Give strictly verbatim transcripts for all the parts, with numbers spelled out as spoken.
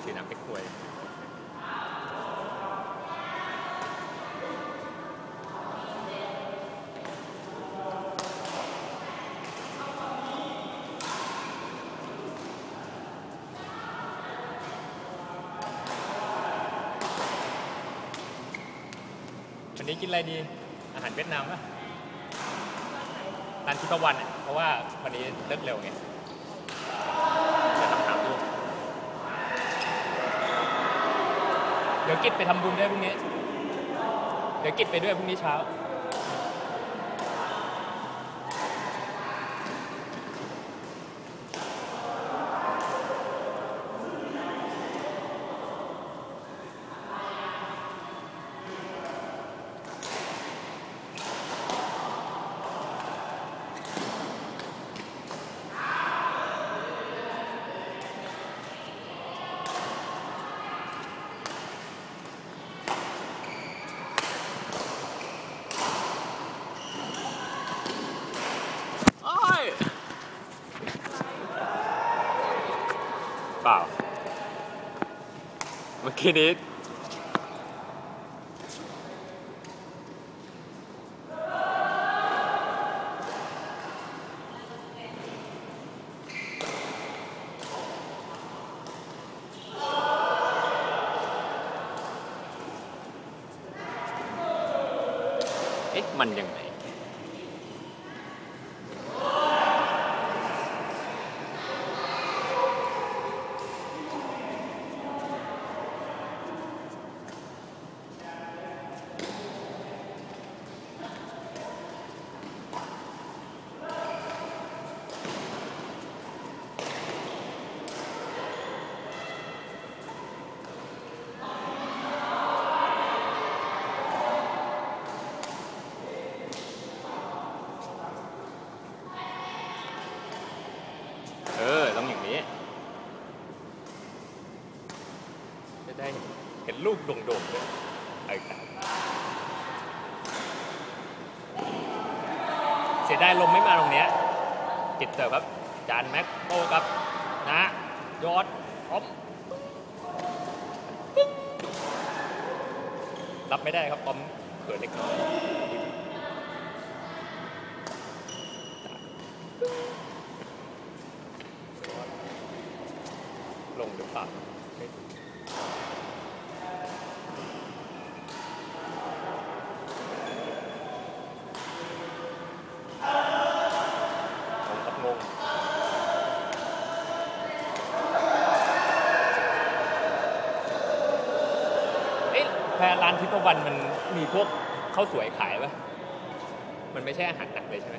สีน้ำเก๊กฮวยวันนี้กินอะไรดีอาหารเวียดนามปะร้านทิพวรรณเนี่ยเพราะว่าวันนี้เลิกเร็วไงจะทำถามดูเดี๋ยวกิจไปทำบุญด้วยพรุ่งนี้เดี๋ยวกิจไปด้วยพรุ่งนี้เช้าเปล่าเมื่อกี้นี้เอ๊ะมันยังไงเออต้องอย่างนี้จะได้เห็นลูกโด่งๆด้วยไอ้กันเสียดายลมไม่มาตรงเนี้ยกิจเสิร์ฟครับจานแม็กโต้ครับนะยอดพร้อมรับไม่ได้ครับพร้อมเกิดเล็กน้อยลงหรือเปล่างงเอ๊ะแพรร้านทิพวรรณมันมีพวกข้าวสวยขายปะมันไม่ใช่อาหารหนักเลยใช่ไหม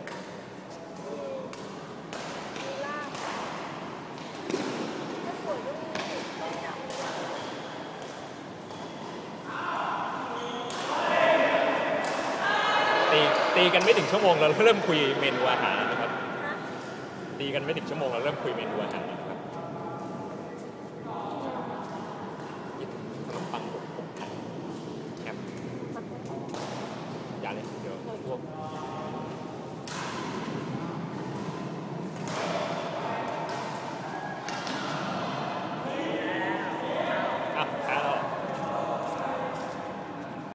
ตีตีกันไม่ถึงชั่วโมงเราเริ่มคุยเมนูอาหารนะครับตีกันไม่ถึงชั่วโมงเราเริ่มคุยเมนูอาหารนะครับขนมปังผมผมแคบอย่าเลยเดี๋ยวพวก